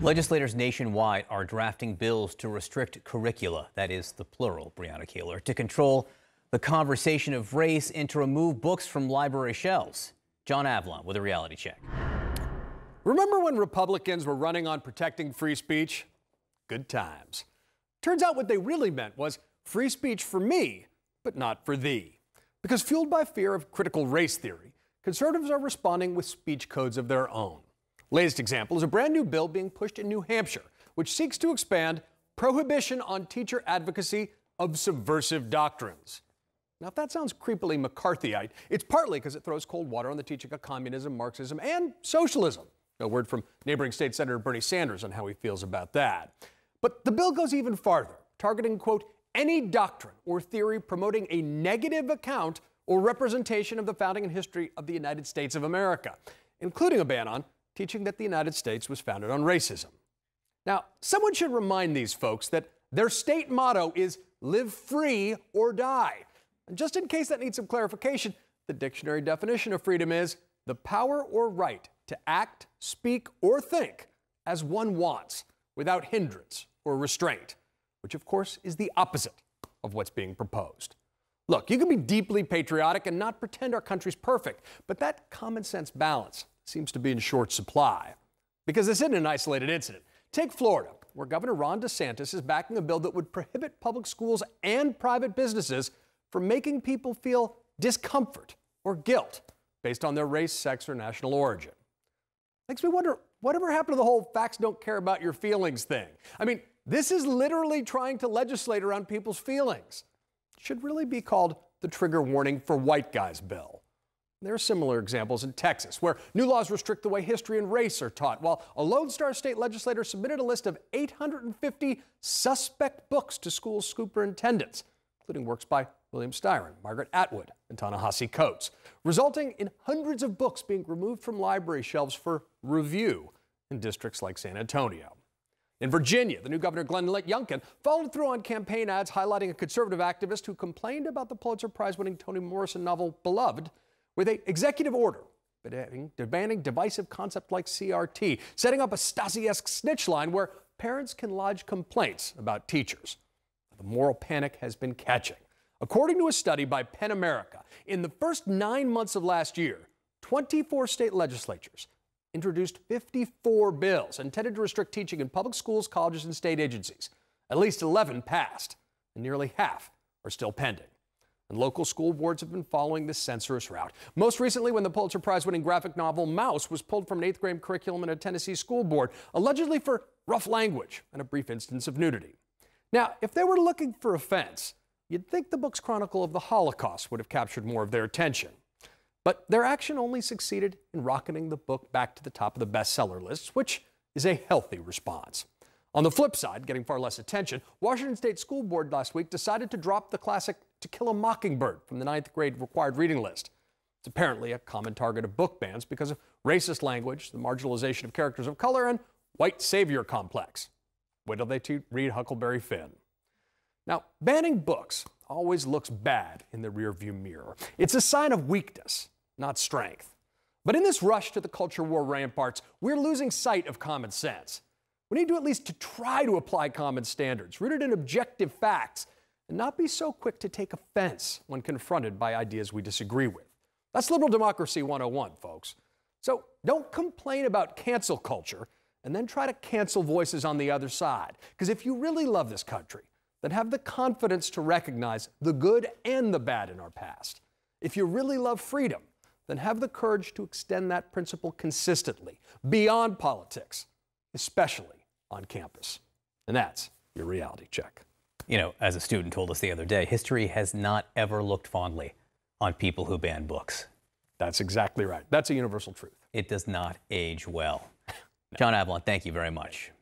Legislators nationwide are drafting bills to restrict curricula, that is the plural, Breonna Keeler, to control the conversation of race and to remove books from library shelves. John Avlon with a reality check. Remember when Republicans were running on protecting free speech? Good times. Turns out what they really meant was free speech for me, but not for thee. Because fueled by fear of critical race theory, conservatives are responding with speech codes of their own. Latest example is a brand new bill being pushed in New Hampshire, which seeks to expand prohibition on teacher advocacy of subversive doctrines. Now, if that sounds creepily McCarthyite, it's partly because it throws cold water on the teaching of communism, Marxism, and socialism. A word from neighboring state Senator Bernie Sanders on how he feels about that. But the bill goes even farther, targeting, quote, any doctrine or theory promoting a negative account or representation of the founding and history of the United States of America, including a ban on teaching that the United States was founded on racism. Now, someone should remind these folks that their state motto is live free or die. And just in case that needs some clarification, the dictionary definition of freedom is the power or right to act, speak, or think as one wants without hindrance or restraint, which of course is the opposite of what's being proposed. Look, you can be deeply patriotic and not pretend our country's perfect, but that common sense balance seems to be in short supply. Because this isn't an isolated incident. Take Florida, where Governor Ron DeSantis is backing a bill that would prohibit public schools and private businesses from making people feel discomfort or guilt based on their race, sex, or national origin. Makes me wonder, whatever happened to the whole facts don't care about your feelings thing? I mean, this is literally trying to legislate around people's feelings. It should really be called the trigger warning for white guys bill. There are similar examples in Texas, where new laws restrict the way history and race are taught, while a Lone Star state legislator submitted a list of 850 suspect books to school superintendents, including works by William Styron, Margaret Atwood, and Ta-Nehisi Coates, resulting in hundreds of books being removed from library shelves for review in districts like San Antonio. In Virginia, the new governor, Glenn Youngkin, followed through on campaign ads highlighting a conservative activist who complained about the Pulitzer Prize-winning Toni Morrison novel Beloved, with an executive order demanding divisive concept like CRT, setting up a Stasi-esque snitch line where parents can lodge complaints about teachers. The moral panic has been catching. According to a study by PEN America, in the first 9 months of last year, 24 state legislatures introduced 54 bills intended to restrict teaching in public schools, colleges, and state agencies. At least 11 passed, and nearly half are still pending. And local school boards have been following this censorious route. Most recently, when the Pulitzer Prize-winning graphic novel Mouse was pulled from an 8th grade curriculum in a Tennessee school board, allegedly for rough language and a brief instance of nudity. Now, if they were looking for offense, you'd think the book's chronicle of the Holocaust would have captured more of their attention. But their action only succeeded in rocketing the book back to the top of the bestseller lists, which is a healthy response. On the flip side, getting far less attention, Washington State School Board last week decided to drop the classic To Kill a Mockingbird from the 9th grade required reading list. It's apparently a common target of book bans because of racist language, the marginalization of characters of color, and white savior complex. Wait till they read Huckleberry Finn. Now, banning books always looks bad in the rearview mirror. It's a sign of weakness, not strength. But in this rush to the culture war ramparts, we're losing sight of common sense. We need to at least try to apply common standards, rooted in objective facts, and not be so quick to take offense when confronted by ideas we disagree with. That's liberal democracy 101, folks. So don't complain about cancel culture and then try to cancel voices on the other side. Because if you really love this country, then have the confidence to recognize the good and the bad in our past. If you really love freedom, then have the courage to extend that principle consistently, beyond politics, especially on campus. And that's your reality check. You know, as a student told us the other day, history has not ever looked fondly on people who ban books. That's exactly right. That's a universal truth. It does not age well. John Avlon, thank you very much.